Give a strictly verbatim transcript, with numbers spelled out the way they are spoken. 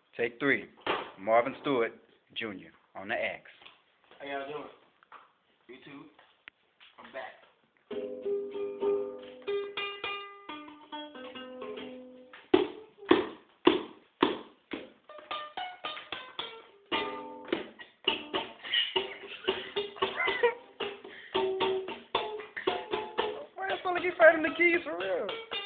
Take three. Marvin Stewart Junior on the axe. How y'all doing? YouTube, I'm back. Why the fuck keep fighting the keys for real?